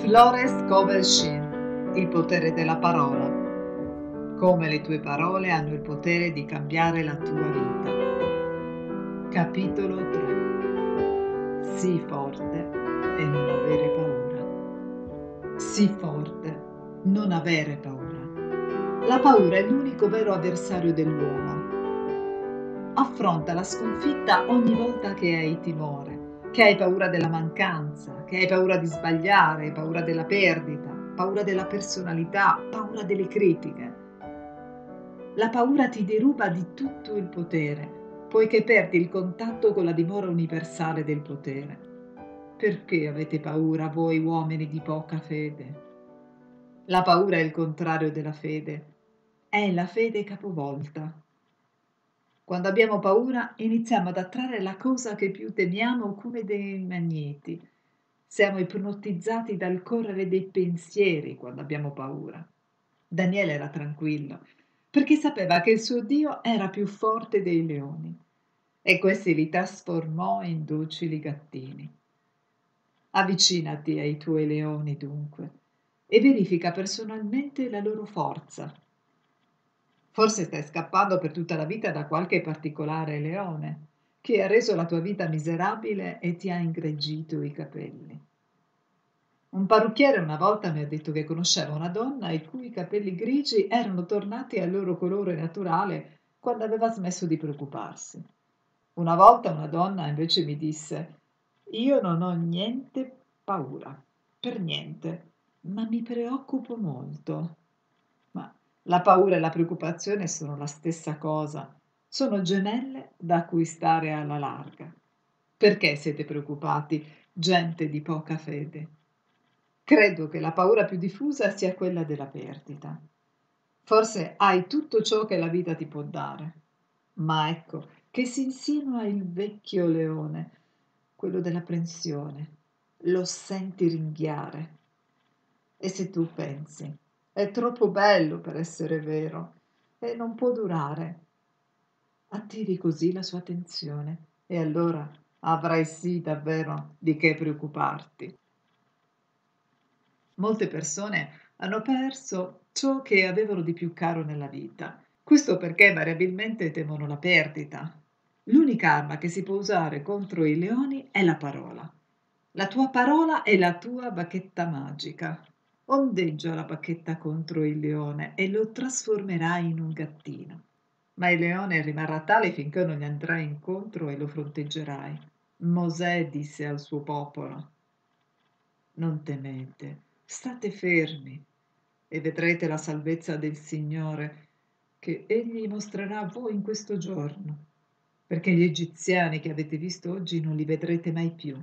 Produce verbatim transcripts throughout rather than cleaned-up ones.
Flores Kovalshin, il potere della parola. Come le tue parole hanno il potere di cambiare la tua vita. Capitolo tre. Sii forte e non avere paura. Sii forte, non avere paura. La paura è l'unico vero avversario dell'uomo. Affronta la sconfitta ogni volta che hai timore, che hai paura della mancanza, che hai paura di sbagliare, paura della perdita, paura della personalità, paura delle critiche. La paura ti deruba di tutto il potere, poiché perdi il contatto con la dimora universale del potere. Perché avete paura voi uomini di poca fede? La paura è il contrario della fede, è la fede capovolta. Quando abbiamo paura iniziamo ad attrarre la cosa che più temiamo come dei magneti. Siamo ipnotizzati dal correre dei pensieri quando abbiamo paura. Daniele era tranquillo, perché sapeva che il suo Dio era più forte dei leoni e questi li trasformò in docili gattini. Avvicinati ai tuoi leoni dunque e verifica personalmente la loro forza. Forse stai scappando per tutta la vita da qualche particolare leone che ha reso la tua vita miserabile e ti ha ingreggito i capelli. Un parrucchiere una volta mi ha detto che conosceva una donna i cui capelli grigi erano tornati al loro colore naturale quando aveva smesso di preoccuparsi. Una volta una donna invece mi disse: io non ho niente paura, per niente, ma mi preoccupo molto. Ma la paura e la preoccupazione sono la stessa cosa, sono gemelle da cui stare alla larga. Perché siete preoccupati, gente di poca fede? Credo che la paura più diffusa sia quella della perdita. Forse hai tutto ciò che la vita ti può dare, ma ecco che si insinua il vecchio leone, quello dell'apprensione. Lo senti ringhiare. E se tu pensi, è troppo bello per essere vero e non può durare, attiri così la sua attenzione e allora avrai sì davvero di che preoccuparti. Molte persone hanno perso ciò che avevano di più caro nella vita. Questo perché variabilmente temono la perdita. L'unica arma che si può usare contro i leoni è la parola. La tua parola è la tua bacchetta magica. Ondeggia la bacchetta contro il leone e lo trasformerai in un gattino. Ma il leone rimarrà tale finché non gli andrai incontro e lo fronteggerai. Mosè disse al suo popolo: non temete, state fermi e vedrete la salvezza del Signore che Egli mostrerà a voi in questo giorno, perché gli egiziani che avete visto oggi non li vedrete mai più.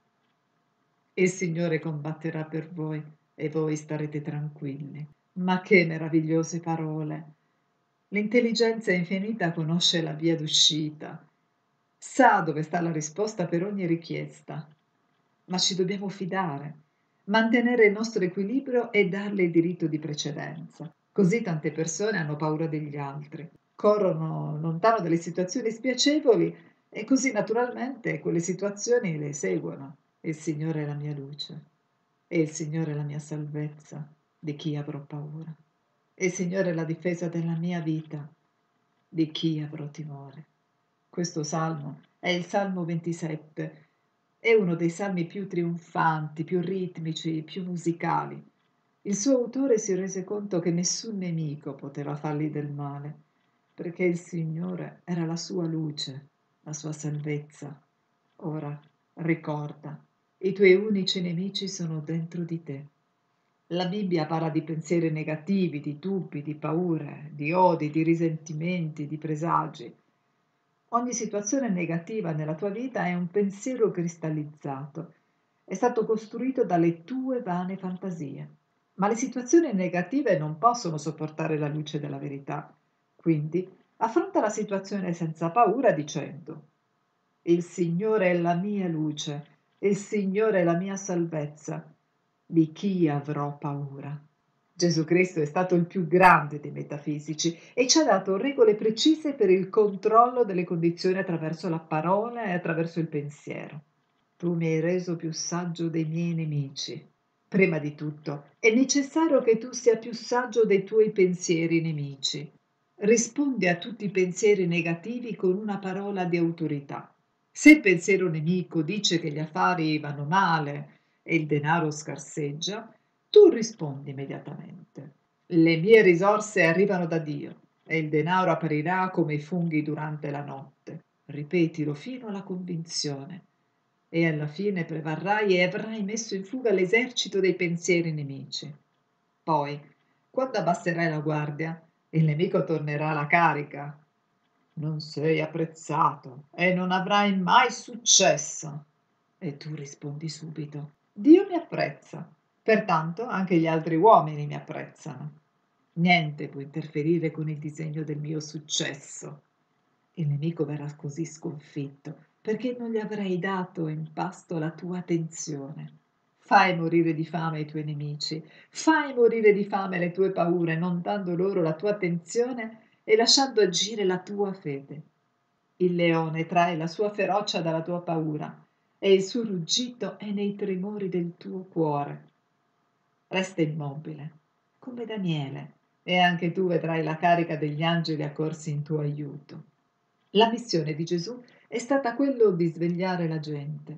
Il Signore combatterà per voi e voi starete tranquilli. Ma che meravigliose parole! L'intelligenza infinita conosce la via d'uscita, sa dove sta la risposta per ogni richiesta, ma ci dobbiamo fidare, mantenere il nostro equilibrio e darle il diritto di precedenza. Così tante persone hanno paura degli altri, corrono lontano dalle situazioni spiacevoli e così naturalmente quelle situazioni le seguono. Il Signore è la mia luce e il Signore è la mia salvezza. Di chi avrò paura? Il Signore è la difesa della mia vita. Di chi avrò timore? Questo salmo è il Salmo ventisette. È uno dei salmi più trionfanti, più ritmici, più musicali. Il suo autore si rese conto che nessun nemico poteva fargli del male, perché il Signore era la sua luce, la sua salvezza. Ora ricorda, i tuoi unici nemici sono dentro di te. La Bibbia parla di pensieri negativi, di dubbi, di paure, di odi, di risentimenti, di presagi. Ogni situazione negativa nella tua vita è un pensiero cristallizzato, è stato costruito dalle tue vane fantasie. Ma le situazioni negative non possono sopportare la luce della verità. Quindi affronta la situazione senza paura dicendo: il Signore è la mia luce, il Signore è la mia salvezza. Di chi avrò paura? Gesù Cristo è stato il più grande dei metafisici e ci ha dato regole precise per il controllo delle condizioni attraverso la parola e attraverso il pensiero. Tu mi hai reso più saggio dei miei nemici. Prima di tutto, è necessario che tu sia più saggio dei tuoi pensieri nemici. Rispondi a tutti i pensieri negativi con una parola di autorità. Se il pensiero nemico dice che gli affari vanno male e il denaro scarseggia, tu rispondi immediatamente: le mie risorse arrivano da Dio e il denaro apparirà come i funghi durante la notte. Ripetilo fino alla convinzione e alla fine prevarrai e avrai messo in fuga l'esercito dei pensieri nemici. Poi, quando abbasserai la guardia, il nemico tornerà alla carica. Non sei apprezzato e non avrai mai successo. E tu rispondi subito: Dio mi apprezza, pertanto anche gli altri uomini mi apprezzano. Niente può interferire con il disegno del mio successo. Il nemico verrà così sconfitto perché non gli avrai dato in pasto la tua attenzione. Fai morire di fame i tuoi nemici, fai morire di fame le tue paure, non dando loro la tua attenzione e lasciando agire la tua fede. Il leone trae la sua ferocia dalla tua paura e il suo ruggito è nei tremori del tuo cuore. Resta immobile, come Daniele, e anche tu vedrai la carica degli angeli accorsi in tuo aiuto. La missione di Gesù è stata quello di svegliare la gente.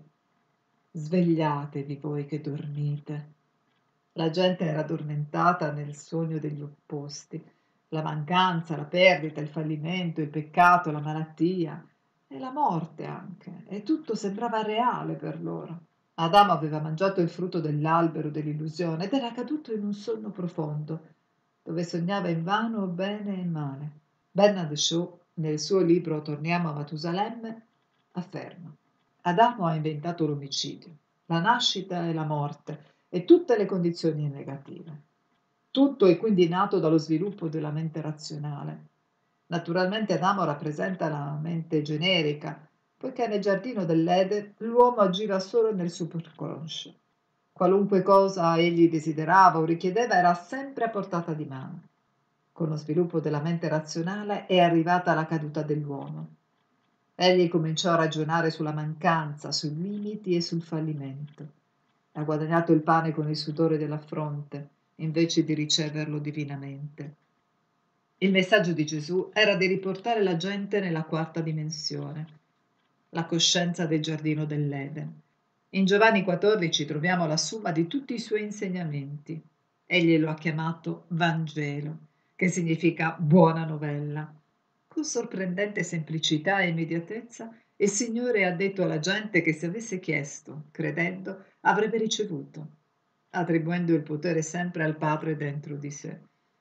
Svegliatevi voi che dormite. La gente era addormentata nel sogno degli opposti. La mancanza, la perdita, il fallimento, il peccato, la malattia e la morte anche. E tutto sembrava reale per loro. Adamo aveva mangiato il frutto dell'albero dell'illusione ed era caduto in un sonno profondo, dove sognava invano bene e male. Bernard Shaw, nel suo libro Torniamo a Matusalemme, afferma: Adamo ha inventato l'omicidio, la nascita e la morte e tutte le condizioni negative. Tutto è quindi nato dallo sviluppo della mente razionale. Naturalmente Adamo rappresenta la mente generica, poiché nel giardino dell'Eden l'uomo agiva solo nel superconscio. Qualunque cosa egli desiderava o richiedeva era sempre a portata di mano. Con lo sviluppo della mente razionale è arrivata la caduta dell'uomo. Egli cominciò a ragionare sulla mancanza, sui limiti e sul fallimento. Ha guadagnato il pane con il sudore della fronte, invece di riceverlo divinamente. Il messaggio di Gesù era di riportare la gente nella quarta dimensione, la coscienza del giardino dell'Eden. In Giovanni quattordici troviamo la somma di tutti i suoi insegnamenti. Egli lo ha chiamato Vangelo, che significa buona novella. Con sorprendente semplicità e immediatezza, il Signore ha detto alla gente che se avesse chiesto, credendo, avrebbe ricevuto, attribuendo il potere sempre al Padre dentro di sé.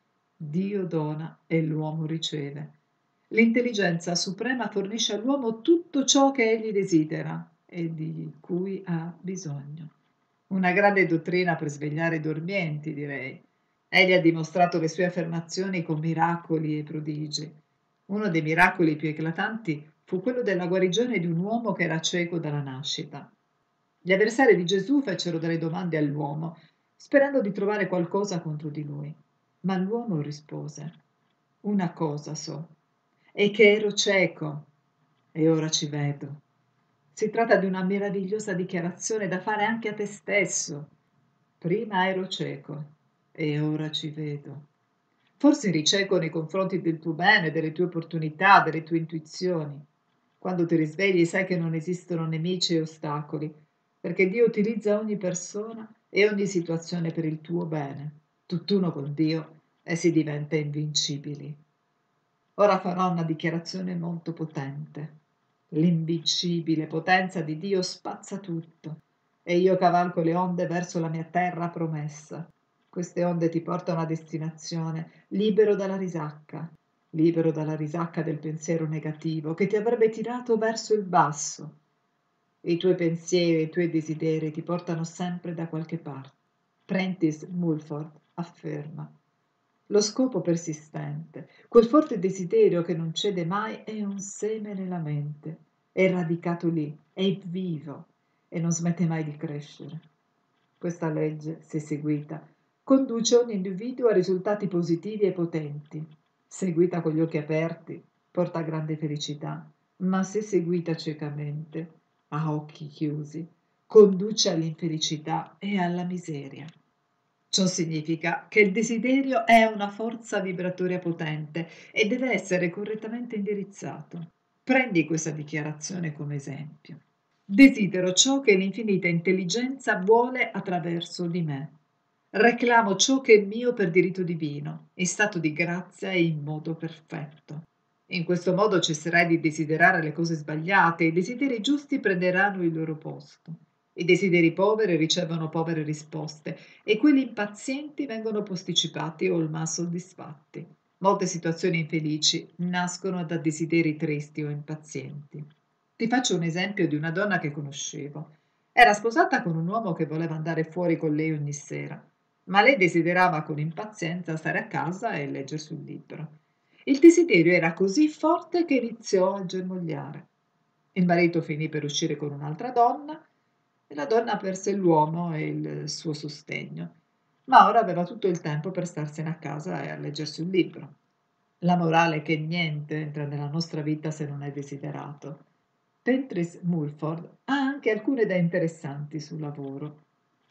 Dio dona e l'uomo riceve. L'intelligenza suprema fornisce all'uomo tutto ciò che egli desidera e di cui ha bisogno. Una grande dottrina per svegliare i dormienti, direi. Egli ha dimostrato le sue affermazioni con miracoli e prodigi. Uno dei miracoli più eclatanti fu quello della guarigione di un uomo che era cieco dalla nascita. Gli avversari di Gesù fecero delle domande all'uomo, sperando di trovare qualcosa contro di lui. Ma l'uomo rispose: Una cosa so, è che ero cieco e ora ci vedo. Si tratta di una meravigliosa dichiarazione da fare anche a te stesso. Prima ero cieco e ora ci vedo. Forse eri cieco nei confronti del tuo bene, delle tue opportunità, delle tue intuizioni. Quando ti risvegli sai che non esistono nemici e ostacoli, perché Dio utilizza ogni persona e ogni situazione per il tuo bene. Tutt'uno con Dio e si diventa invincibili. Ora farò una dichiarazione molto potente. L'invincibile potenza di Dio spazza tutto e io cavalco le onde verso la mia terra promessa. Queste onde ti portano a destinazione, libero dalla risacca, libero dalla risacca del pensiero negativo che ti avrebbe tirato verso il basso. I tuoi pensieri e i tuoi desideri ti portano sempre da qualche parte. Prentice Mulford afferma: lo scopo persistente, quel forte desiderio che non cede mai, è un seme nella mente, è radicato lì, è vivo e non smette mai di crescere. Questa legge, se seguita, conduce ogni individuo a risultati positivi e potenti. Seguita con gli occhi aperti, porta grande felicità, ma se seguita ciecamente, a occhi chiusi, conduce all'infelicità e alla miseria. Ciò significa che il desiderio è una forza vibratoria potente e deve essere correttamente indirizzato. Prendi questa dichiarazione come esempio. Desidero ciò che l'infinita intelligenza vuole attraverso di me. Reclamo ciò che è mio per diritto divino, in stato di grazia e in modo perfetto. In questo modo cesserai di desiderare le cose sbagliate e i desideri giusti prenderanno il loro posto. I desideri poveri ricevono povere risposte e quelli impazienti vengono posticipati o mal soddisfatti. Molte situazioni infelici nascono da desideri tristi o impazienti. Ti faccio un esempio di una donna che conoscevo. Era sposata con un uomo che voleva andare fuori con lei ogni sera, ma lei desiderava con impazienza stare a casa e leggersi un libro. Il desiderio era così forte che iniziò a germogliare. Il marito finì per uscire con un'altra donna e la donna perse l'uomo e il suo sostegno, ma ora aveva tutto il tempo per starsene a casa e a leggersi un libro. La morale è che niente entra nella nostra vita se non è desiderato. Pentris Mulford ha anche alcune idee interessanti sul lavoro.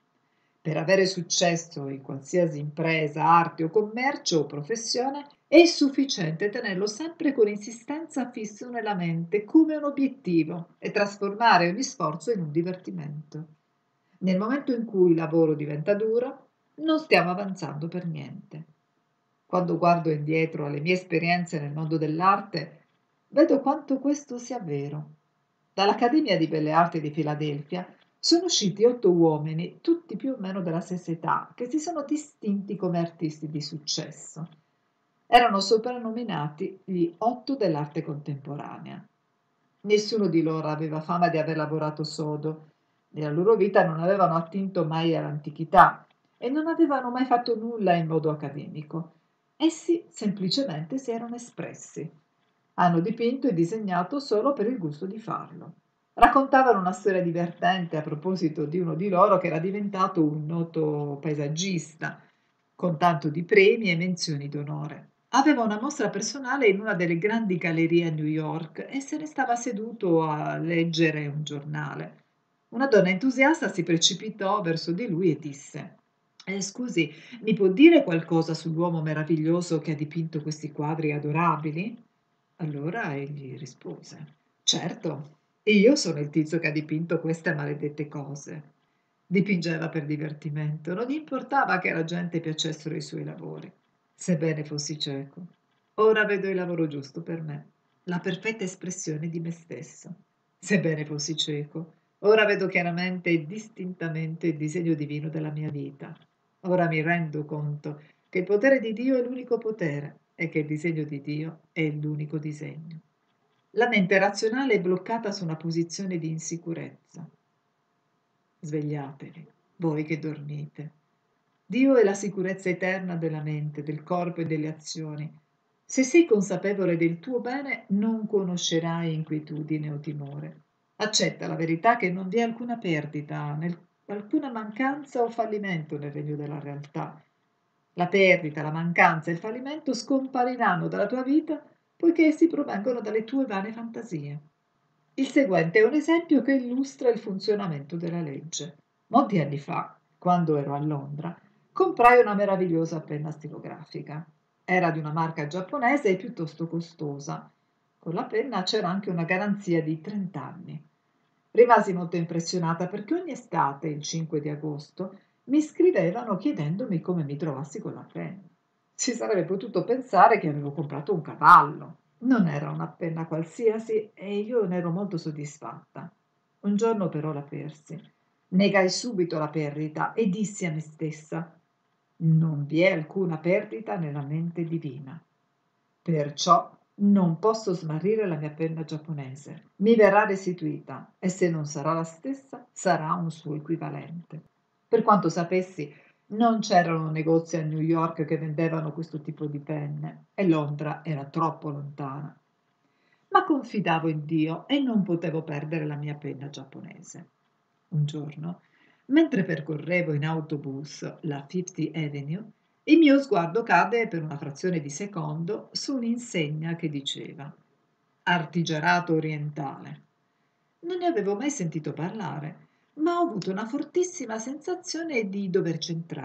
Per avere successo in qualsiasi impresa, arte o commercio o professione è sufficiente tenerlo sempre con insistenza fisso nella mente come un obiettivo e trasformare ogni sforzo in un divertimento. Nel momento in cui il lavoro diventa duro, non stiamo avanzando per niente. Quando guardo indietro alle mie esperienze nel mondo dell'arte, vedo quanto questo sia vero. Dall'Accademia di Belle Arti di Filadelfia sono usciti otto uomini, tutti più o meno della stessa età, che si sono distinti come artisti di successo. Erano soprannominati gli otto dell'arte contemporanea. Nessuno di loro aveva fama di aver lavorato sodo. Nella loro vita non avevano attinto mai all'antichità e non avevano mai fatto nulla in modo accademico. Essi semplicemente si erano espressi. Hanno dipinto e disegnato solo per il gusto di farlo. Raccontavano una storia divertente a proposito di uno di loro che era diventato un noto paesaggista, con tanto di premi e menzioni d'onore. Aveva una mostra personale in una delle grandi gallerie a New York e se ne stava seduto a leggere un giornale. Una donna entusiasta si precipitò verso di lui e disse: "Eh, scusi, mi può dire qualcosa sull'uomo meraviglioso che ha dipinto questi quadri adorabili?" Allora egli rispose: "Certo, io sono il tizio che ha dipinto queste maledette cose." Dipingeva per divertimento, non gli importava che alla gente piacessero i suoi lavori. Sebbene fossi cieco, ora vedo il lavoro giusto per me, la perfetta espressione di me stesso. Sebbene fossi cieco, ora vedo chiaramente e distintamente il disegno divino della mia vita. Ora mi rendo conto che il potere di Dio è l'unico potere e che il disegno di Dio è l'unico disegno. La mente razionale è bloccata su una posizione di insicurezza. Svegliatevi, voi che dormite. Dio è la sicurezza eterna della mente, del corpo e delle azioni. Se sei consapevole del tuo bene, non conoscerai inquietudine o timore. Accetta la verità che non vi è alcuna perdita, nel- alcuna mancanza o fallimento nel regno della realtà. La perdita, la mancanza e il fallimento scompariranno dalla tua vita poiché essi provengono dalle tue vane fantasie. Il seguente è un esempio che illustra il funzionamento della legge. Molti anni fa, quando ero a Londra, comprai una meravigliosa penna stilografica. Era di una marca giapponese e piuttosto costosa. Con la penna c'era anche una garanzia di trenta anni. Rimasi molto impressionata perché ogni estate, il cinque di agosto, mi scrivevano chiedendomi come mi trovassi con la penna. Si sarebbe potuto pensare che avevo comprato un cavallo. Non era una penna qualsiasi e io ne ero molto soddisfatta. Un giorno però la persi. Negai subito la perdita e dissi a me stessa: non vi è alcuna perdita nella mente divina. Perciò non posso smarrire la mia penna giapponese. Mi verrà restituita e se non sarà la stessa, sarà un suo equivalente. Per quanto sapessi, non c'erano negozi a New York che vendevano questo tipo di penne e Londra era troppo lontana. Ma confidavo in Dio e non potevo perdere la mia penna giapponese. Un giorno, mentre percorrevo in autobus la Fifth Avenue, il mio sguardo cade per una frazione di secondo su un'insegna che diceva Artigianato orientale. Non ne avevo mai sentito parlare, ma ho avuto una fortissima sensazione di doverci entrare.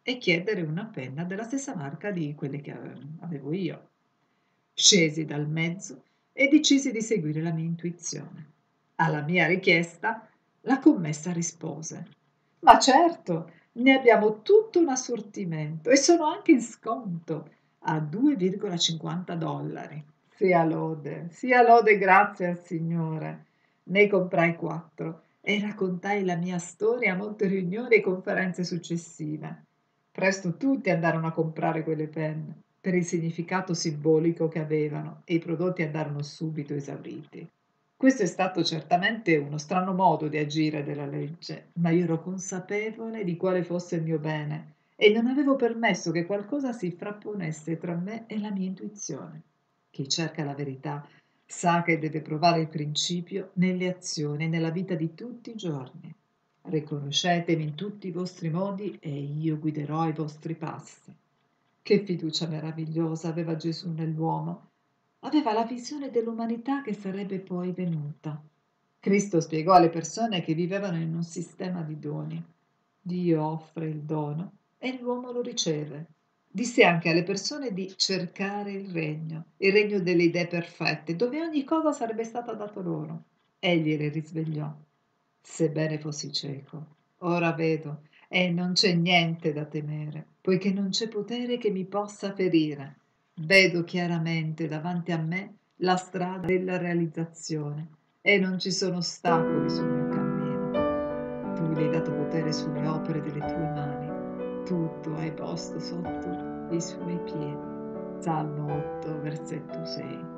e chiedere una penna della stessa marca di quelle che ave avevo io. Scesi dal mezzo e decisi di seguire la mia intuizione. Alla mia richiesta, la commessa rispose: "Ma certo, ne abbiamo tutto un assortimento e sono anche in sconto a due virgola cinquanta dollari". Sia lode, sia lode, grazie al Signore. Ne comprai quattro e raccontai la mia storia a molte riunioni e conferenze successive. Presto tutti andarono a comprare quelle penne per il significato simbolico che avevano e i prodotti andarono subito esauriti. Questo è stato certamente uno strano modo di agire della legge, ma io ero consapevole di quale fosse il mio bene e non avevo permesso che qualcosa si frapponesse tra me e la mia intuizione. Chi cerca la verità sa che deve provare il principio nelle azioni e nella vita di tutti i giorni. Riconoscetemi in tutti i vostri modi e io guiderò i vostri passi. Che fiducia meravigliosa aveva Gesù nell'uomo. Aveva la visione dell'umanità che sarebbe poi venuta. Cristo spiegò alle persone che vivevano in un sistema di doni. Dio offre il dono e l'uomo lo riceve. Disse anche alle persone di cercare il regno, il regno delle idee perfette, dove ogni cosa sarebbe stata data loro. Egli le risvegliò. Sebbene fossi cieco, ora vedo e non c'è niente da temere, poiché non c'è potere che mi possa ferire. Vedo chiaramente davanti a me la strada della realizzazione e non ci sono ostacoli sul mio cammino. Tu gli hai dato potere sulle opere delle tue mani, tutto hai posto sotto i suoi piedi. Salmo otto, versetto sei.